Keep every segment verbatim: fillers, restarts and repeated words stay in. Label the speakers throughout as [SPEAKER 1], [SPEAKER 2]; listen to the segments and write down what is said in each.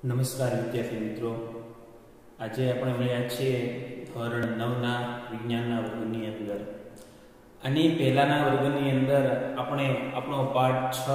[SPEAKER 1] નમસ્કાર વિદ્યાર્થી મિત્રો, આજે આપણે મળ્યા છીએ ધોરણ નવના વિજ્ઞાનના વર્ગની અંદર. આની પહેલાના વર્ગની અંદર આપણે આપણો પાઠ છ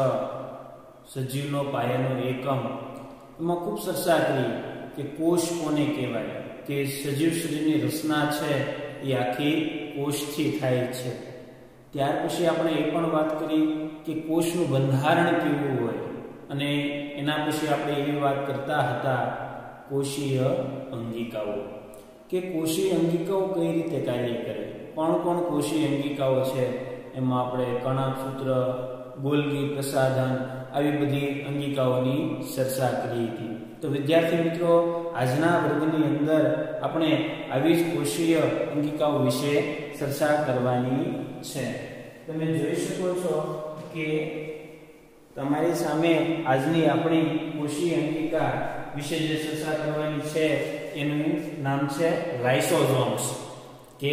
[SPEAKER 1] સજીવનો પાયાનો એકમ એમાં ખૂબ ચર્ચા કરી કે કોષ કોને કહેવાય, કે સજીવ શરીરની રચના છે એ આખી કોષથી થાય છે. ત્યાર પછી આપણે એ પણ વાત કરી કે કોષનું બંધારણ કેવું હોય, અને એના પછી આપણે એવી વાત કરતા હતા કોષીય અંગિકાઓ, કે કોષીય અંગિકાઓ કઈ રીતે કાર્ય કરે, કોણ કોણ કોષીય અંગિકાઓ છે. એમાં આપણે કણાભસૂત્ર, ગોલ્ગી પ્રસાધન, આવી બધી અંગિકાઓની ચર્ચા કરી હતી. તો વિદ્યાર્થી મિત્રો, આજના વર્ગની અંદર આપણે આવી જ કોષીય અંગિકાઓ વિશે ચર્ચા કરવાની છે. તમે જોઈ શકો છો કે તમારી સામે આજની આપણી કોષીય અંગિકા વિશે જે ચર્ચા કરવાની છે એનું નામ છે લાઇસોસોમ્સ. કે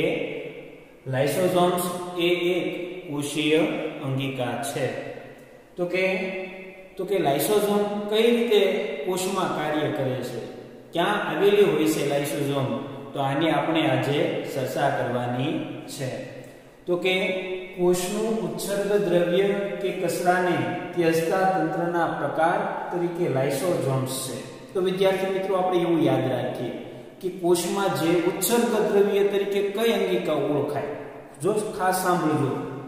[SPEAKER 1] લાઇસોસોમ્સ એ એક કોષીય અંગિકા છે. તો કે તો કે લાઇસોસોમ કઈ રીતે કોષમાં કાર્ય કરે છે, ક્યાં આવેલી હોય છે લાઇસોસોમ, તો આની આપણે આજે ચર્ચા કરવાની છે. તો કે કોષનું ઉત્સર્ગ દ્રવ્ય કે કચરાને ત્યજતા તંત્રના પ્રકાર તરીકે લાઇસોસોમ્સ છે. તો વિદ્યાર્થી મિત્રો, આપણે એવું યાદ રાખીએ કે કોષમાં જે ઉત્સર્ગ દ્રવ્ય તરીકે કઈ અંગિકા ઓળખાય. જો ખાસ સાંભળજો,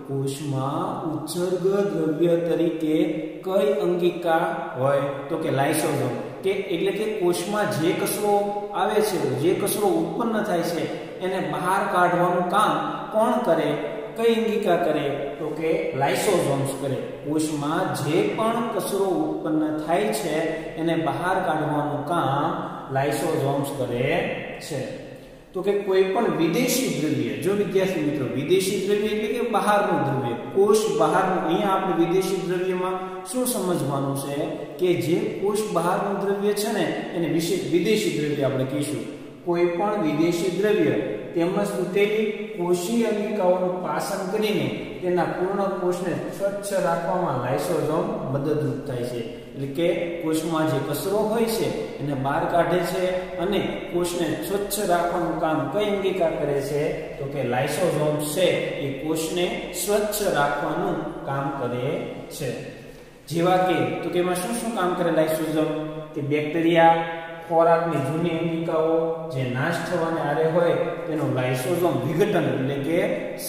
[SPEAKER 1] કોષમાં ઉત્સર્ગ દ્રવ્ય તરીકે કઈ અંગિકા હોય, તો કે લાઇસોસોમ. કે એટલે કે કોષમાં જે કચરો આવે છે, જે કચરો ઉત્પન્ન થાય છે, એને બહાર કાઢવાનું કામ કોણ કરે, કઈ અંગિકા કરે, તો કે લાઇસોસોમ્સ કરે. કોષમાં જે પણ કચરો ઉત્પન્ન થાય છે એને બહાર કાઢવાનું કામ લાઇસોસોમ્સ કરે છે. તો કે કોઈ પણ વિદેશી દ્રવ્ય, જો વિદ્યાર્થી મિત્રો, વિદેશી દ્રવ્ય એટલે કે બહારનું દ્રવ્ય, કોષ બહારનું. અહીંયા આપણે વિદેશી દ્રવ્યમાં શું સમજવાનું છે કે જે કોષ બહારનું દ્રવ્ય છે ને એને વિશે વિદેશી દ્રવ્ય આપણે કહીશું. કોઈ પણ વિદેશી દ્રવ્ય તેમજ તૂટેલી કોષીય અંગિકાઓનું પાસન કરીને તેના પૂર્ણ કોષને સ્વચ્છ રાખવામાં લાઇસોસોમ મદદરૂપ થાય છે. એટલે કે કોષમાં જે કચરો હોય છે એને બહાર કાઢે છે અને કોષને સ્વચ્છ રાખવાનું કામ કઈ અંગિકા કરે છે, તો કે લાઇસોસોમ છે એ કોષને સ્વચ્છ રાખવાનું કામ કરે છે. જેવા કે તો કે એમાં શું શું કામ કરે લાઇસોસોમ, કે બેક્ટેરિયા, ખોરાકની જૂની અંગિકાઓ જે નાશ થવાને આરે હોય તેનું લાઇસોસોમ વિઘટન એટલે કે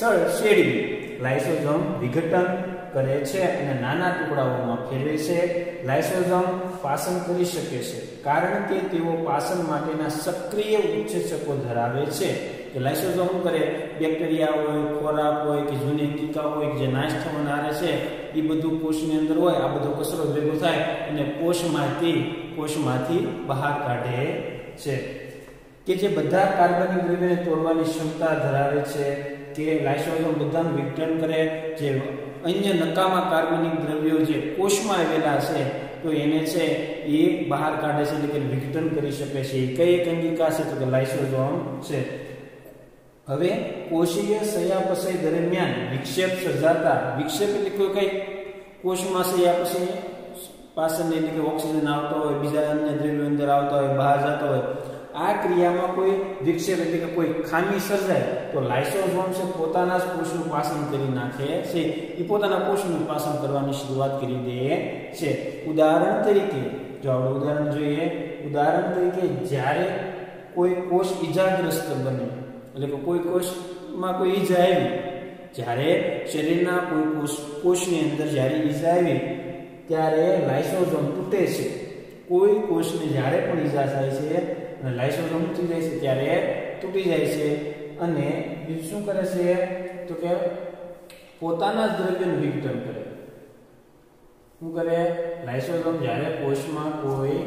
[SPEAKER 1] શેડવી લાઇસોસોમ વિઘટન કરે છે અને નાના ટુકડાઓમાં ફેરવે છે. લાઇસોસોમ પાચન કરી શકે છે કારણ કે તેઓ પાચન માટેના સક્રિય ઉત્સેચકો ધરાવે છે. કે લાઇસોસોમ શું કરે, બેક્ટેરિયા હોય, ખોરાક હોય કે જૂની અંગિકા હોય જે નાશ થવાને આરે છે એ બધું કોષની અંદર હોય, આ બધો કચરો ભેગો થાય અને કોષમાંથી કોષમાંથી બહાર કાઢે છે. કે જે બધા કાર્બનિક દ્રવ્યને તોડવાની ક્ષમતા ધરાવે છે, કે લાઇસોસોમ બધાનું વિઘટન કરે. જે અન્ય નકામા કાર્બનિક દ્રવ્યો જે કોષમાં આવેલા છે તો એને છે એ બહાર કાઢે છે, એટલે કે વિઘટન કરી શકે છે. એ કઈ એક અંગિકા છે, તો કે લાઇસોસોમ છે. હવે કોષીય ચયાપચય દરમિયાન વિક્ષેપ સર્જાતા, વિક્ષેપ એટલે કોઈ કઈ કોષમાં ચયાપચય પાચન એટલે કે ઓક્સિજન આવતો હોય, બીજા અન્ય દ્રવ્યો અંદર આવતા હોય, બહાર જતા હોય, આ ક્રિયામાં કોઈ વિક્ષેપ એટલે કે કોઈ ખામી સર્જાય તો લાઇસોસોમ છે પોતાના જ કોષનું પાચન કરી નાખે છે. એ પોતાના કોષનું પાચન કરવાની શરૂઆત કરી દે છે. ઉદાહરણ તરીકે જો આપણે ઉદાહરણ જોઈએ, ઉદાહરણ તરીકે જ્યારે કોઈ કોષ ઈજાગ્રસ્ત બને, એટલે કે કોઈ કોષમાં કોઈ ઈજા આવી, જ્યારે શરીરના કોઈ કોષ કોષની અંદર જ્યારે ઈજા આવી ત્યારે લાઇસોસોમ તૂટે છે. કોઈ કોષને જ્યારે પણ ઈજા થાય છે અને લાઇસોસોમ તૂટી જાય છે ત્યારે તૂટી જાય છે અને બીજું શું કરે છે, તો કે પોતાના જ દ્રવ્યનું વિઘટન કરે. શું કરે, લાઇસોસોમ જ્યારે કોષમાં કોઈ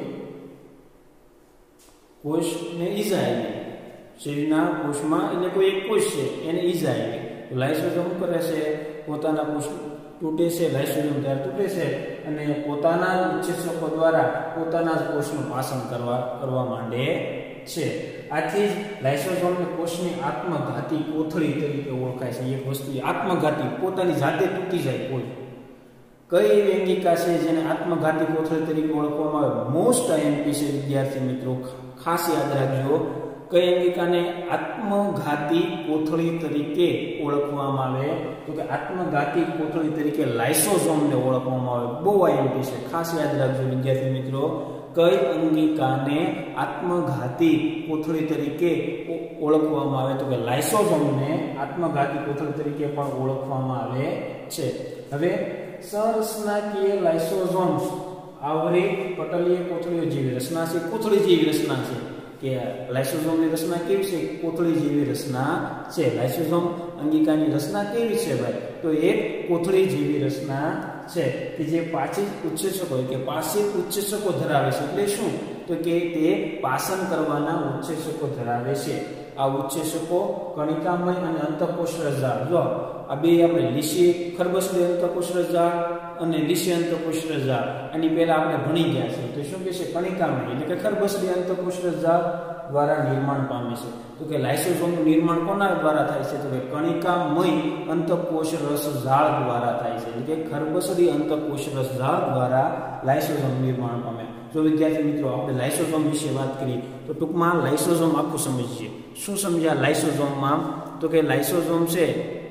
[SPEAKER 1] કોષને ઈજા આવી, શરીરના કોષમાં એટલે કોઈ એક કોષ છે એને ઈજા આવી, તો લાઇસોસોમ શું કરે છે, પોતાના કોષ તૂટે છે, લાઇસોસોમ ત્યારે તૂટે છે અને પોતાના ઉત્સેચકો દ્વારા પોતાના જ કોષનું પાચન કરવા કરવા માંડે છે. આથી જ લાઇસોસોમને કોષની આત્મઘાતી કોથળી તરીકે ઓળખાય છે. એક વસ્તુ આત્મઘાતી, પોતાની જાતે તૂટી જાય કોઈ, કઈ એવી અંગિકા છે જેને આત્મઘાતી કોથળી તરીકે ઓળખવામાં આવે? મોસ્ટ આઈએમપી છે વિદ્યાર્થી મિત્રો, ખાસ યાદ રાખજો. કઈ અંગિકાને આત્મઘાતી કોથળી તરીકે ઓળખવામાં આવે? તો કે આત્મઘાતી કોથળી તરીકે લાઇસોઝોમને ઓળખવામાં આવે. બહુ આઈએમપી છે, ખાસ યાદ રાખજો વિદ્યાર્થી મિત્રો. કઈ અંગિકાને આત્મઘાતી કોથળી તરીકે ઓળખવામાં આવે? તો કે લાઇસોઝોમને આત્મઘાતી કોથળી તરીકે પણ ઓળખવામાં આવે છે. હવે સરસનાકીય લાઇસોઝોમ્સ આવરી પટલીય કોથળીઓ જેવી રચના છે. કોથળી જેવી રચના છે કે લાઇસોઝોમની રચના કેવી છે? કોથળી જેવી રચના છે. લાઇસોઝોમ અંગિકાની રચના કેવી છે ભાઈ? તો એક કોથળી જેવી રચના છે કે જે પાચિત ઉત્સેચકો કે પાચિત ઉત્સેચકો ધરાવે છે. એટલે શું? તો કે તે પાચન કરવાના ઉત્સેચકો ધરાવે છે. આ ઉત્સેચકો કણિકામય અને અંતઃકોશ રસજાળ, જો આ બે આપણે લીસી ખરબસડી અંતઃકોશ રસજાળ અને લીસી અંતઃકોશ રસજાળ આની પહેલા આપણે ભણી ગયા છે. તો શું કહે છે? કણિકામય એટલે કે ખરબસડી અંતઃકોશ રસજાળ દ્વારા નિર્માણ પામે છે. તો કે લાઇસોઝોમનું નિર્માણ કોના દ્વારા થાય છે? તો કે કણિકામય અંતઃકોશ રસજાળ દ્વારા થાય છે. એટલે કે ખરબસડી અંતઃકોશ રસજાળ દ્વારા લાઇસોઝોમ નિર્માણ પામે. જો વિદ્યાર્થી મિત્રો આપણે લાઇસોઝોમ વિશે વાત કરીએ તો ટૂંકમાં લાઇસોઝોમ આખું સમજીએ. શું સમજ્યા લાઇસોઝોમમાં? તો કે લાઇસોઝોમ છે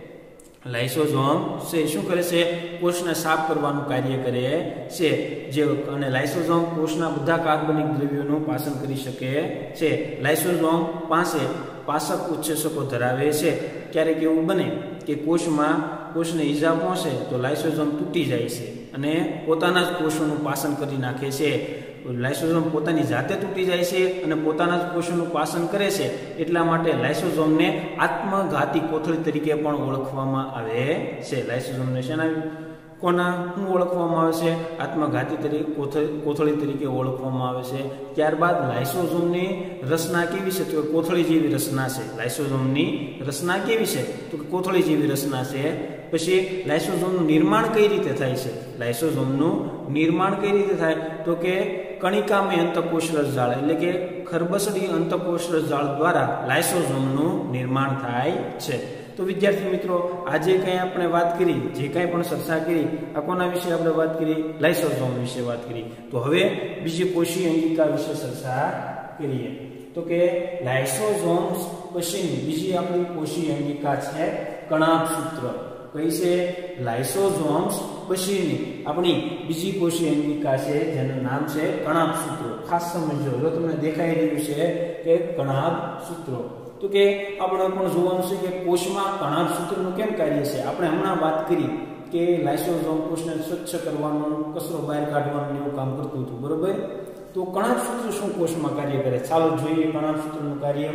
[SPEAKER 1] લાઇસોઝોમ છે શું કરે છે? કોષને સાફ કરવાનું કાર્ય કરે છે. જે અને લાઇસોઝોમ કોષના બધા કાર્બનિક દ્રવ્યોનું પાચન કરી શકે છે. લાઇસોઝોમ પાસે પાચક ઉત્સેચકો ધરાવે છે. ક્યારેક એવું બને કે કોષમાં કોષને ઈજા પહોંચે તો લાઇસોઝોમ તૂટી જાય છે અને પોતાના જ કોષોનું પાચન કરી નાખે છે. લાઇસોઝોમ પોતાની જાતે તૂટી જાય છે અને પોતાના જ કોષોનું પાચન કરે છે. એટલા માટે લાઇસોઝોમને આત્મઘાતી કોથળી તરીકે પણ ઓળખવામાં આવે છે. લાઇસોઝોમને શેના કોના શું ઓળખવામાં આવે છે? આત્મઘાતી તરીકે કોથળી તરીકે ઓળખવામાં આવે છે. ત્યારબાદ લાઇસોઝોમની રચના કેવી છે? તો કોથળી જેવી રચના છે. લાઇસોઝોમની રચના કેવી છે? તો કોથળી જેવી રચના છે. પછી લાઇસોઝોમનું નિર્માણ કઈ રીતે થાય છે? લાઇસોઝોમનું નિર્માણ કઈ રીતે થાય? તો કે કણિકામય અંતઃકોશ રસજાળ એટલે કે ખરબસડી અંતઃકોશ રસજાળ દ્વારા લાઇસોઝોમનું નિર્માણ થાય છે. તો વિદ્યાર્થી મિત્રો આજે કંઈ આપણે વાત કરી, જે કંઈ પણ ચર્ચા કરી, આ કોના વિશે આપણે વાત કરી? લાઇસોઝોમ વિશે વાત કરી. તો હવે બીજી કોષીય અંગિકા વિશે ચર્ચા કરીએ. તો કે લાઇસોઝોમ્સ પછીની બીજી આપણી કોષીય અંગિકા છે કણાભસૂત્ર. કઈ છે? લાઇસોઝોમ્સ પછીની આપણી બીજી કોષીય અંગિકા છે જેનું નામ છે કણાભસૂત્રો. ખાસ સમજો, જો તમને દેખાઈ રહ્યું છે કે કણાભસૂત્રો. તો કે આપણે પણ જોવાનું છે કે કોષમાં કણાભસૂત્રનું કેમ કાર્ય છે. આપણે હમણાં વાત કરી કે લાઇસોઝોમ કોષને સ્વચ્છ કરવાનું, કચરો બહાર કાઢવાનું એવું કામ કરતું હતું, બરોબર? તો કણાભસૂત્ર શું કોષમાં કાર્ય કરે? ચાલો જોઈએ કણાભસૂત્રનું કાર્ય.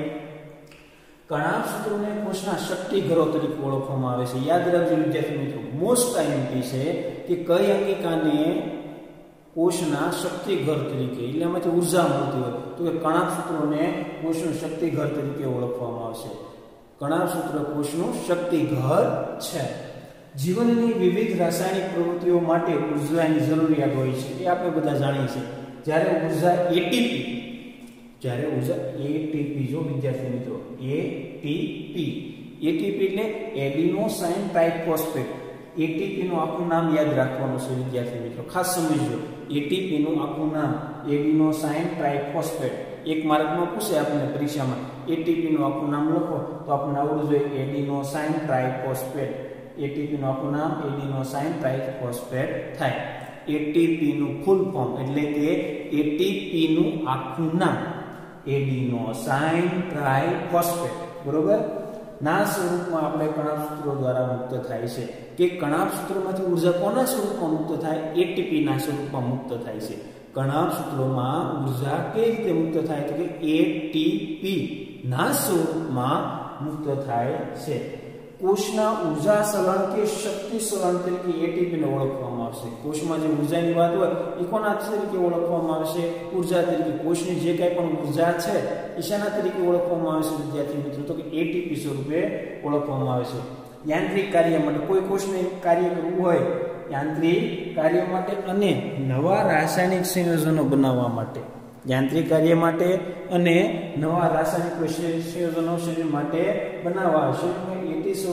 [SPEAKER 1] કણાભસૂત્રોને કોષના શક્તિઘરો તરીકે ઓળખવામાં આવે છે. યાદ રાખજો વિદ્યાર્થી મિત્રો, મોસ્ટ આઈએમપી છે કે કઈ અંગિકાને કોષના શક્તિઘર તરીકે એટલે એમાંથી ઉર્જા મળતી હોય તો કે કણાભસૂત્રોને કોષનું શક્તિઘર તરીકે ઓળખવામાં આવશે. કણાભસૂત્ર કોષનું શક્તિઘર છે. જીવનની વિવિધ રાસાયણિક પ્રવૃત્તિઓ માટે ઉર્જાની જરૂરિયાત હોય છે, એ આપણે બધા જાણીએ છીએ. જ્યારે ઉર્જા એટીપી જ્યારે ઉર્જા એટીપી જો વિદ્યાર્થી મિત્રો એટીપી એટીપી એટલે એડિનોસાઇન ટ્રાઇફોસ્ફેટ. એટીપી નું આખું નામ યાદ રાખવાનું છે વિદ્યાર્થી મિત્રો, ખાસ સમજજો. એટીપી નું આખું નામ એડિનોસાઇન ટ્રાઇફોસ્ફેટ. એક માર્કમાં પૂછે આપણને પરીક્ષામાં એટીપી નું આખું નામ લખો તો આપણને આવડવું જોઈએ એડિનોસાઇન ટ્રાઇફોસ્ફેટ. એટીપી નું આખું નામ એડિનોસાઇન ટ્રાઇફોસ્ફેટ થાય. એટીપી નું ફૂલ ફોર્મ એટલે કે એટીપી નું આખું નામ એડિનોસાઇન ટ્રાઇફોસ્ફેટ, બરોબર? ના સ્વરૂપમાં આપણે કણાભસૂત્રો દ્વારા મુક્ત થાય છે. કે કણાભસૂત્રોમાંથી ઉર્જા કોના સ્વરૂપમાં મુક્ત થાય? એટીપી ના સ્વરૂપમાં મુક્ત થાય છે. કણાભસૂત્રોમાં ઉર્જા કઈ રીતે મુક્ત થાય? તો કે એટીપી ના સ્વરૂપમાં મુક્ત થાય છે. કોષના ઉર્જા સળણ કે શક્તિ સળણ તરીકે એટીપી ને ઓળખવામાં આવશે. કોષમાં જે ઉર્જાની વાત હોય એ કોના તરીકે ઓળખવામાં આવશે? ઉર્જા તરીકે. કોષની જે કાંઈ પણ ઉર્જા છે એ શેના તરીકે ઓળખવામાં આવે છે વિદ્યાર્થી મિત્રો? તો કે એટીપી સ્વરૂપે ઓળખવામાં આવે છે. યાંત્રિક કાર્ય માટે કોઈ કોષને કાર્ય કરવું હોય યાંત્રિક કાર્ય માટે અને નવા રાસાયણિક સંયોજનો બનાવવા માટે, યાંત્રિક કાર્ય માટે અને નવા રાસાયણિક સંયોજનો શરીર માટે બનાવવા શરીરમાં એટી સ્વરૂપ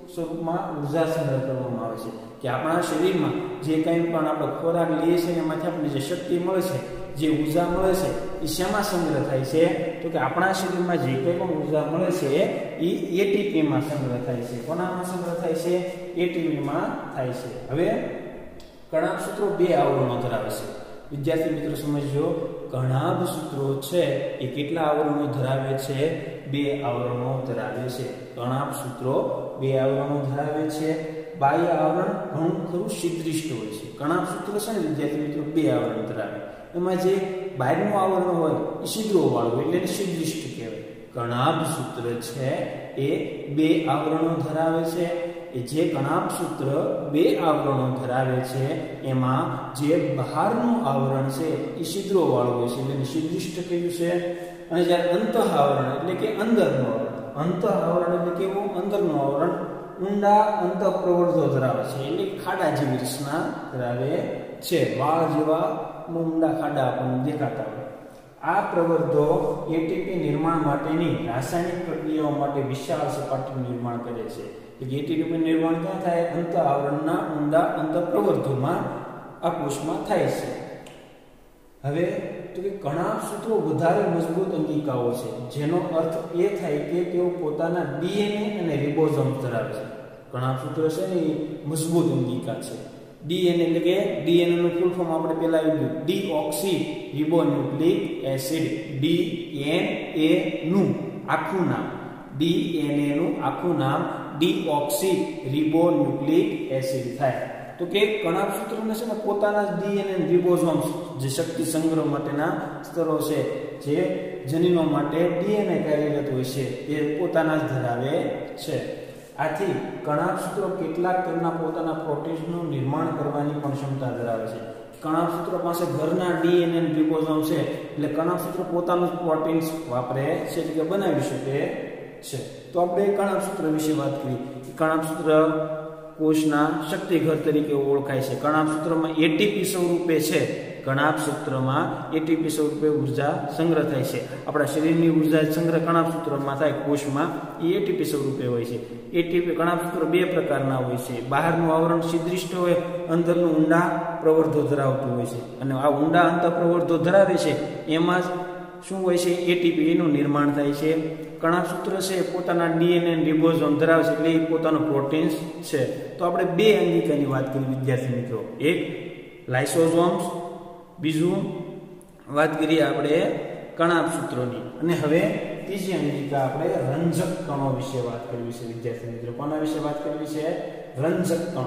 [SPEAKER 1] સ્વરૂપમાં ઉર્જા સંગ્રહ કરવામાં આવે છે કે આપણા શરીરમાં જે કંઈ પણ આપણે ખોરાક લઈએ છીએ એમાંથી આપણને જે શક્તિ મળે છે, જે ઉર્જા મળે છે, એ શેમાં સંગ્રહ થાય છે? તો કે આપણા શરીરમાં જે કંઈ પણ ઉર્જા મળે છે એ એટીપીમાં સંગ્રહ થાય છે. કોનામાં સંગ્રહ થાય છે? એટીપીમાં થાય છે. હવે કણાભસૂત્રો બે આવરણો ધરાવે છે. વિદ્યાર્થી મિત્રો સમજો, કણાભસૂત્રો છે એ કેટલા આવરણો ધરાવે છે? બે આવરણો ધરાવે છે. કણાભસૂત્રો બે આવરણો ધરાવે છે. બાહ્ય આવરણ ઘણું ખરું છિદ્રિષ્ટ હોય છે. કણાભસૂત્ર છે ને વિદ્યાર્થી મિત્રો બે આવરણ ધરાવે. એમાં જે બહારનું આવરણ હોય એ છિદ્રો વાળું હોય એટલે એને છિદ્રિષ્ટ કહેવાય. કણાભસૂત્ર છે એ બે આવરણો ધરાવે છે. એ જે કણાભસૂત્ર બે આવરણો ધરાવે છે એમાં જે બહારનું આવરણ છે એ છિદ્રો વાળું હોય છે એટલે એને છિદ્રિષ્ટ કહ્યું છે. અને જ્યારે અંતઃ આવરણ એટલે કે અંદરનું આવરણ, અંતઃ આવરણ એટલે કેવું? અંદરનું આવરણ ઊંડા અંતઃ પ્રવર્ધો ધરાવે છે એટલે ખાડા જેવી રચના ધરાવે છે. વાળ જેવા ઊંડા ખાડા આપણને દેખાતા હોય. આ પ્રવર્ધો એટીપી નિર્માણ માટેની રાસાયણિક પ્રક્રિયાઓ માટે વિશાળ સપાટીનું નિર્માણ કરે છે. એટીપી નિર્માણ ક્યાં થાય? અંતઃ આવરણના ઊંડા અંતઃ પ્રવર્ધોમાં આ કોષમાં થાય છે. હવે તો કે કણાભસૂત્રો વધારે મજબૂત અંગિકાઓ છે, જેનો અર્થ એ થાય કે તેઓ પોતાના ડીએનએ અને રિબોઝોમ ધરાવે છે. કણાભસૂત્ર છે ને એ મજબૂત અંગિકા છે. ડીએનએ એટલે કે ડીએનએ નું ફૂલ ફોર્મ આપણે પહેલા આવી ગયું, ડીઓક્સી રિબોન્યુક્લિક એસિડ. ડીએનએ નું આખું નામ, ડીએનએ નું આખું નામ ડીઓક્સી રિબોન્યુક્લિક એસિડ થાય. તો કે કણાભસૂત્રોને છે ને પોતાના ડીએનએ રિબોઝોમ્સ જે શક્તિ સંગ્રહ માટેના સ્તરો છે, જે જનીનો માટે ડીએનએ કાર્યરત હોય છે, એ પોતાના જ ધરાવે છે. આથી કણાભસૂત્રો કેટલાક તેમના પોતાના પ્રોટીન્સનું નિર્માણ કરવાની પણ ક્ષમતા ધરાવે છે. કણાભસૂત્રો પાસે ઘરના ડીએનએ રિબોઝોમ છે એટલે કણાભસૂત્રો પોતાનું પ્રોટીન્સ વાપરે છે એટલે કે બનાવી શકે છે. તો આપણે કણાભસૂત્ર વિશે વાત કરી. કણાભસૂત્ર કોષના શક્તિઘર તરીકે ઓળખાય છે. કણાભસૂત્રમાં એટીપી સ્વરૂપે છે. કણાભસૂત્રમાં એટીપી સ્વરૂપે ઉર્જા સંગ્રહ થાય છે. આપણા શરીરની ઉર્જા સંગ્રહ કણાભસૂત્રમાં થાય, કોષમાં એ એટીપી સ્વરૂપે હોય છે. એટીપી કણાભસૂત્ર બે પ્રકારના હોય છે. બહારનું આવરણ છિદ્રિષ્ટ હોય, અંદરનું ઊંડા પ્રવર્ધો ધરાવતું હોય છે. અને આ ઊંડા અંતઃ પ્રવર્ધો ધરાવે છે એમાં શું હોય છે? એટીપી એનું નિર્માણ થાય છે. કણાભસૂત્ર છે પોતાના ડીએનએ રિબોઝોમ ધરાવે છે એટલે એ પોતાનું પ્રોટીન્સ છે. તો આપણે બે અંગિકાની વાત કરી વિદ્યાર્થી મિત્રો. એક લાઇસોઝોમ્સ, બીજું વાત કરીએ આપણે કણાભસૂત્રોની. અને હવે ત્રીજી અંગિકા આપણે રંજક કણો વિશે વાત કરવી છે વિદ્યાર્થી મિત્રો. કોના વિશે વાત કરવી છે? રંજક કણો.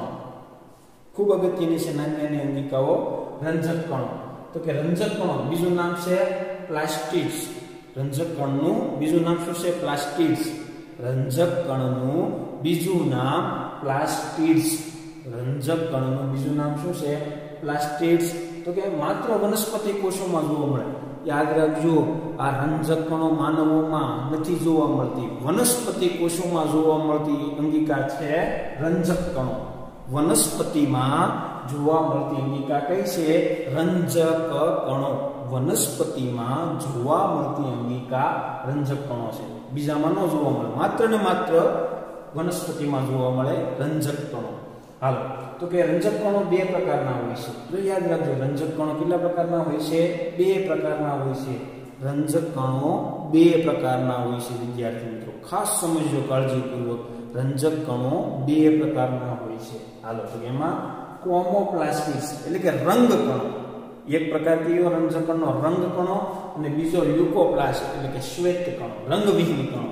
[SPEAKER 1] ખૂબ અગત્યની છે નાની નાની અંગિકાઓ રંજક કણો. તો કે રંજક કણો બીજું નામ છે પ્લાસ્ટિડ્સ. રંજક કણનું બીજું નામ શું છે? પ્લાસ્ટિડ્સ. રંજક કણનું બીજું નામ પ્લાસ્ટિડ્સ. રંજક કણનું બીજું નામ શું છે? પ્લાસ્ટિડ્સ. તો કે માત્ર વનસ્પતિ કોષોમાં જોવા મળે. યાદ રાખજો, આ રંજક કણો માનવોમાં નથી જોવા મળતી, વનસ્પતિ કોષોમાં જોવા મળતી અંગિકા છે રંજક કણો. વનસ્પતિમાં જોવા મળતી અંગિકા કઈ છે? રંજક કણો. વનસ્પતિમાં જોવા મળતી અંગિકા રંજક કણો છે. બીજામાં ન જોવા મળે, માત્ર ને માત્ર વનસ્પતિમાં જોવા મળે રંજક કણો. હાલો, તો કે રંજક કણો બે પ્રકારના હોય છે. તો યાદ રાખજો, રંજક કણો કેટલા પ્રકારના હોય છે? બે પ્રકારના હોય છે. રંજક કણો બે પ્રકારના હોય છે વિદ્યાર્થી મિત્રો. ખાસ સમજજો કાળજીપૂર્વક. રંજક કણો બે પ્રકારના હોય છે. હાલો, તો એમાં ક્રોમોપ્લાસ્ટિડ્સ એટલે કે રંગ કણો. એક પ્રકાર કયો? રંજક કણનો રંગ કણો. અને બીજો લ્યુકોપ્લાસ્ટ એટલે કે શ્વેત કણો, રંગવિહીન કણો.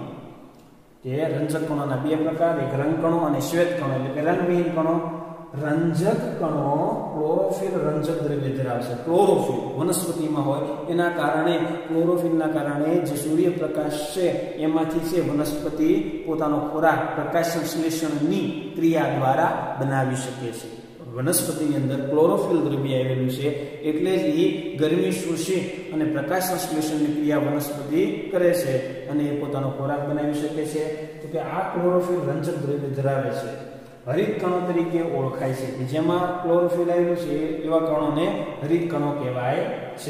[SPEAKER 1] તે રંજક કણોના બે પ્રકાર, એક રંગ કણો અને શ્વેત કણો એટલે કે રંગવિહીન કણો. રંજક કણો ક્લોરોફિલ રંજક દ્રવ્ય ધરાવે છે. ક્લોરોફિલ વનસ્પતિમાં હોય એના કારણે, ક્લોરોફિલના કારણે જે સૂર્યપ્રકાશ છે એમાંથી છે વનસ્પતિ પોતાનો ખોરાક પ્રકાશ સંશ્લેષણની ક્રિયા દ્વારા બનાવી શકે છે. વનસ્પતિની અંદર ક્લોરોફિલ દ્રવ્ય આવેલું છે એટલે જ એ ગરમી શોષી અને પ્રકાશ સંશ્લેષણની ક્રિયા વનસ્પતિ કરે છે અને એ પોતાનો ખોરાક બનાવી શકે છે. તો કે આ ક્લોરોફિલ રંજક દ્રવ્ય ધરાવે છે. હરિત કણો તરીકે ઓળખાય છે. જેમાં ક્લોરોફિલ આવેલું છે એવા કણોને હરિત કણો કહેવાય છે.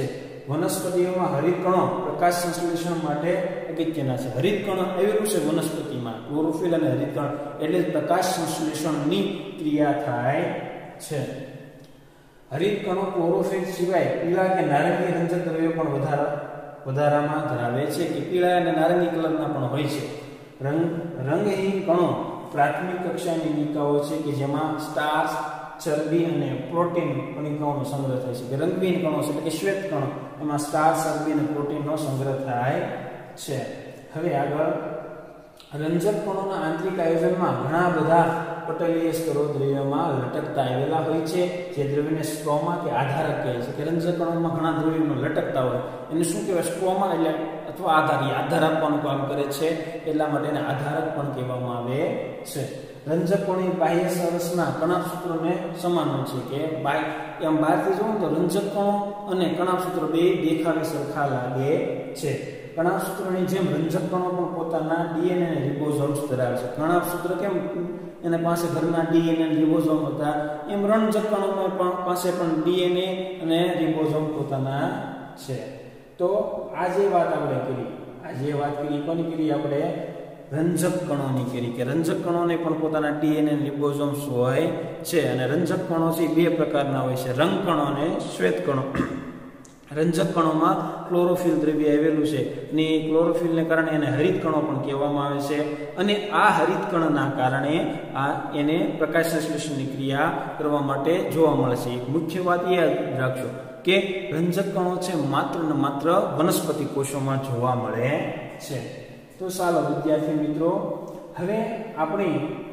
[SPEAKER 1] વનસ્પતિઓમાં હરિતકણો પ્રકાશ સંશ્લેષણ માટે અગત્યના છે. હરિતકણો આવેલું છે વનસ્પતિમાં, ક્લોરોફિલ અને હરિતકણ એટલે પ્રકાશ સંશ્લેષણની ક્રિયા થાય છે. હરિતકણો ક્લોરોફિલ સિવાય પીળા કે નારંગી રંજક દ્રવ્યો પણ વધારા વધારામાં ધરાવે છે કે પીળા અને નારંગી કલરના પણ હોય છે. રંગ રંગહીન કણો પ્રાથમિક કક્ષાની નિકાઓ છે કે જેમાં સ્ટાર્ચ, ચરબી અને પ્રોટીન કણિકાઓનો સંગ્રહ થાય છે. કે રંગહીન કણો છે એટલે કે શ્વેત કણો, એમાં સ્ટાર્ચ, ચરબી અને પ્રોટીનનો સંગ્રહ થાય છે. હવે આગળ રંજક કણોના આંતરિક આયોજનમાં ઘણા બધા પટલીય સ્તરો દ્રવ્યમાં લટકતા આવેલા હોય છે, જે દ્રવ્યને સ્ટ્રોમા કે આધારક કહે છે. કે રંજક કણોમાં ઘણા દ્રવ્યોમાં લટકતા હોય એને શું કહેવાય? સ્ટ્રોમા એટલે અથવા આધાર, આધાર આપવાનું કામ કરે છે, એટલા માટે એને આધારક પણ કહેવામાં આવે છે. રંજક કણોની બાહ્ય સંરચના કણાભસૂત્રોને સમાન છે કે બાહ્ય એમ બહારથી જોવું તો રંજક કણો અને કણાભસૂત્રો બે દેખાવે સરખા લાગે છે. કણાભસૂત્રોની જેમ રંજક કણો પણ પોતાના ડીએનએ અને રિબોઝોમ્સ ધરાવે છે. કણાભસૂત્ર કેમ એને પાસે ઘરના ડીએનએ અને રિબોઝોમ હતા, એમ રંજક કણોમાં પણ પાસે પણ ડીએનએ અને રિબોઝોમ પોતાના છે. તો આ જે વાત આપણે કરી, આ જે વાત કરી કોની કરી? આપણે રંજક કણોની કરી કે રંજક કણોને પણ પોતાના ડીએનએ અને રિબોઝોમ્સ હોય છે. અને રંજક કણો છે બે પ્રકારના હોય છે, રંગ કણો અને શ્વેત કણો. રંજક કણોમાં ક્લોરોફિલ દ્રવ્ય આવેલું છે અને ક્લોરોફિલને કારણે એને હરિતકણો પણ કહેવામાં આવે છે. અને આ હરિતકણના કારણે આ એને પ્રકાશ સંશ્લેષણની ક્રિયા કરવા માટે જોવા મળે છે. એક મુખ્ય વાત એ યાદ રાખજો કે રંજક કણો છે માત્ર ને માત્ર વનસ્પતિ કોષોમાં જોવા મળે છે. તો ચાલો વિદ્યાર્થી મિત્રો, હવે આપણી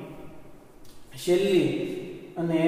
[SPEAKER 1] છેલ્લી અને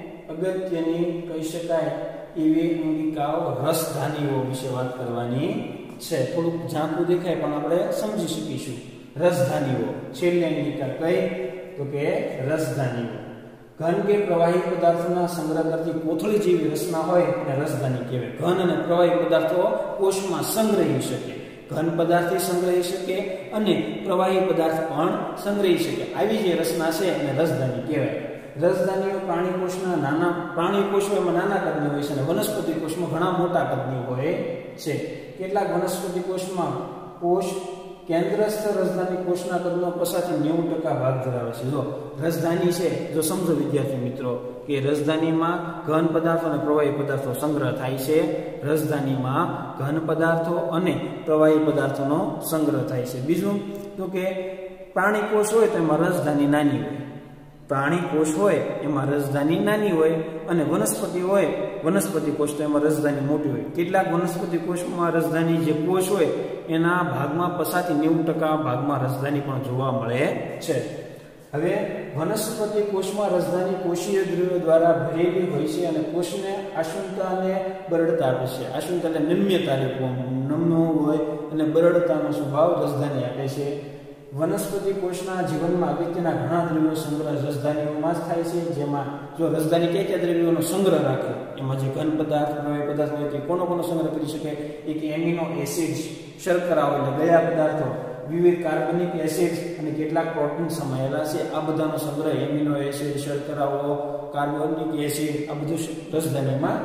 [SPEAKER 1] અગત્યની કહી શકાય એવી અંગિકાઓ રસધાનીઓ વિશે વાત કરવાની છે. થોડુંક ઝાંખું દેખાય પણ આપણે સમજી શકીશું. રસધાનીઓ છેલ્લી અંગિકા કઈ? તો કે રસધાનીઓ. ઘન કે પ્રવાહી પદાર્થોના સંગ્રહ કરતી કોથળી જેવી રચના હોય એને રસધાની કહેવાય. ઘન અને પ્રવાહી પદાર્થો કોષમાં સંગ્રહી શકે, ઘન પદાર્થથી સંગ્રહી શકે અને પ્રવાહી પદાર્થ પણ સંગ્રહી શકે, આવી જે રચના છે એને રસધાની કહેવાય. રસધાનીઓ પ્રાણી કોષના નાના પ્રાણી કોષો એમાં નાના કદની હોય છે અને વનસ્પતિ કોષમાં ઘણા મોટા કદની હોય છે. કેટલાક વનસ્પતિ કોષમાં કોષ કેન્દ્રસ્થ રસધાની કોષના કદનો પચાસથી નેવું ટકા ભાગ ધરાવે છે. જો રસધાની છે, જો સમજો વિદ્યાર્થી મિત્રો કે રસધાનીમાં ઘન પદાર્થો અને પ્રવાહી પદાર્થો સંગ્રહ થાય છે. રસધાનીમાં ઘન પદાર્થો અને પ્રવાહી પદાર્થોનો સંગ્રહ થાય છે. બીજું તો કે પ્રાણી કોષ હોય તો એમાં રસધાની નાની હોય, પ્રાણી કોષ હોય એમાં રસધાની નાની હોય અને વનસ્પતિ હોય વનસ્પતિ કોષ તો એમાં રસધાની મોટી હોય. કેટલાક વનસ્પતિ કોષમાં રસધાની જે કોષ હોય એના ભાગમાં પચાસથી નેવું ટકા ભાગમાં રસધાની પણ જોવા મળે છે. હવે વનસ્પતિ કોષમાં રસધાની કોષીય દ્રવ્યો દ્વારા ભરેલી હોય છે અને કોષને આશુનતા અને બરડતા આપે છે. આશુનતા એટલે નમ્યતા, નમનો હોય અને બરડતાનો સ્વભાવ રસધાની આપે છે. વનસ્પતિ કોષના જીવનમાં અગત્યના ઘણા દ્રવ્યો સંગ્રહ રસધાનીઓમાં જ થાય છે. જેમાં જો રસધાની કયા કયા દ્રવ્યોનો સંગ્રહ રાખે, એમાં જે ઘન પદાર્થ, પ્રવાહી પદાર્થ હોય તે કોનો કોનો સંગ્રહ કરી શકે? એક એમિનો એસિડ્સ, શર્કરા હોય એટલે ગયા પદાર્થો, વિવિધ કાર્બનિક એસિડ અને કેટલાક પ્રોટીન સમાયેલા છે. આ બધાનો સંગ્રહ એમિનો એસિડ, શર્કરાઓ, કાર્બનિક એસિડ આ બધું રસધાનીમાં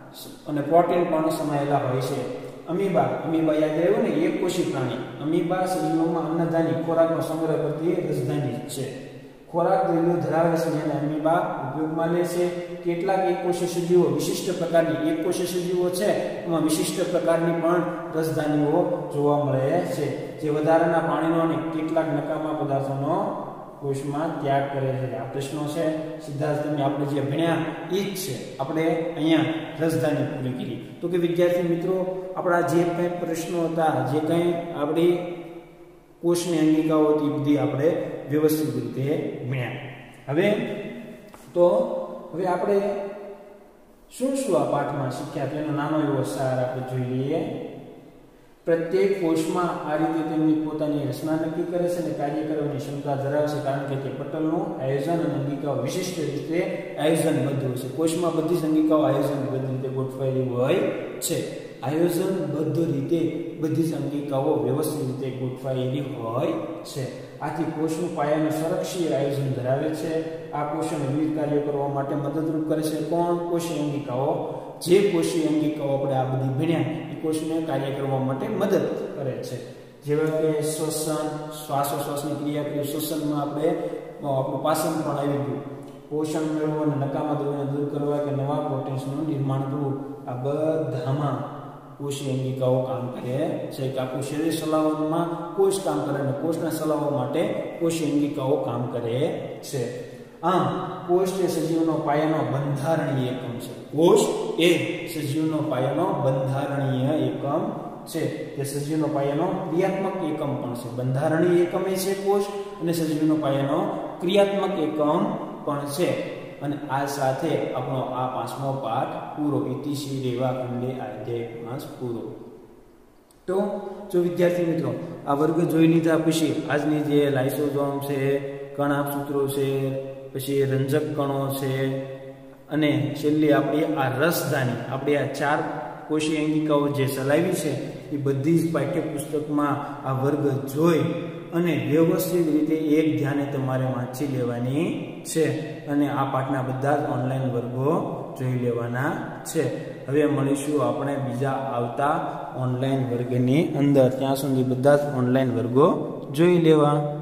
[SPEAKER 1] અને પ્રોટીન પણ સમાયેલા હોય છે. અમીબા, અમીબા યાદ આવ્યું ને, એક કોષી પ્રાણી. અમીબા સજીવોમાં અન્નધાની ખોરાકનો સંગ્રહ કરતી રસધાની છે. ખોરાક દ્રવ્યો ધરાવે છે જેને અમીબા ઉપયોગમાં લે છે. કેટલાક એકકોષી સજીવો વિશિષ્ટ પ્રકારની એકકોષી સજીવો છે એમાં વિશિષ્ટ પ્રકારની પણ રસધાનીઓ જોવા મળે છે, જે વધારાના પાણીનો અને કેટલાક નકામા પદાર્થોનો કોષમાં ત્યાગ કરે છે. આ પ્રશ્નો છે સીધા તમે આપણે જે ભણ્યા એ જ છે. આપણે અહીંયા રસધાની પૂરી કરી. તો કે વિદ્યાર્થી મિત્રો, આપણા જે કંઈ પ્રશ્નો હતા, જે કંઈ આપણી કોષની અંગિકાઓ હતી બધી આપણે વ્યવસ્થિત રીતે ભણ્યા. હવે તો હવે આપણે શું શું આ પાઠમાં શીખ્યા તેનો નાનો એવો સાર આપણે જોઈ લઈએ. પ્રત્યેક કોષમાં આ રીતે તેમની પોતાની રચના નક્કી કરે છે અને કાર્ય કરવાની ક્ષમતા ધરાવે છે, કારણ કે તે પટલનું આયોજન અને અંગિકાઓ વિશિષ્ટ રીતે આયોજનબદ્ધ હોય છે. કોષમાં બધી જ અંગિકાઓ આયોજનબદ્ધ રીતે ગોઠવાયેલી હોય છે. આયોજનબદ્ધ રીતે બધી જ અંગિકાઓ વ્યવસ્થિત રીતે ગોઠવાયેલી હોય છે. આથી કોષનું પાયાનું સંરક્ષીય આયોજન ધરાવે છે. આ કોષોને વિવિધ કાર્યો કરવા માટે મદદરૂપ કરે છે. કોણ? કોષીય અંગિકાઓ. જે કોષીય અંગિકાઓ આપણે આ બધી ભણ્યા કોષને કાર્ય કરવા માટે મદદ કરે છે. જેવા કે શ્વસન, શ્વાસોશ્વાસની ક્રિયા કરી, શ્વસનમાં આપણે આપણું પાચન પણ આવી ગયું, પોષણ મેળવવું અને નકામા દ્રવ્યોને દૂર કરવા કે નવા પ્રોટીન્સનું નિર્માણ કરવું, આ બધામાં કોષીય અંગિકાઓ કામ કરે છે. કે આપણું શરીર ચલાવવામાં કોષ કામ કરે અને કોષને ચલાવવા માટે કોષીય અંગિકાઓ કામ કરે છે. આમ કોષ એ સજીવનો પાયાનો બંધારણીય એકમ છે. કોષ એ સજીવનો પાયાનો બંધારણીય એકમ છે. તે સજીવનો પાયાનો ક્રિયાત્મક એકમ પણ છે. બંધારણીય એકમ એ છે કોષ, અને સજીવનો પાયાનો ક્રિયાત્મક એકમ પણ છે. અને આ સાથે આપણો આ પાંચમો પાઠ પૂરો. ઇતિશ્રી રેવા ખંડે અધ્યાય પાંચ પૂરો. તો જો વિદ્યાર્થી મિત્રો આ વર્ગ જોઈ લીધા પછી આજની જે લાઇસોઝોમ છે, કણ આપસૂત્રો છે, પછી રંજક કણો છે, અને છેલ્લી આપણી આ રસધાની, આપણે આ ચાર કોષીય અંગિકાઓ જે ચલાવી છે એ બધી જ પાઠ્યપુસ્તકમાં આ વર્ગ જોઈ અને વ્યવસ્થિત રીતે એક ધ્યાને તમારે વાંચી લેવાની છે. અને આ પાઠના બધા જ ઓનલાઈન વર્ગો જોઈ લેવાના છે. હવે મળીશું આપણે બીજા આવતા ઓનલાઈન વર્ગની અંદર. ત્યાં સુધી બધા જ ઓનલાઈન વર્ગો જોઈ લેવા.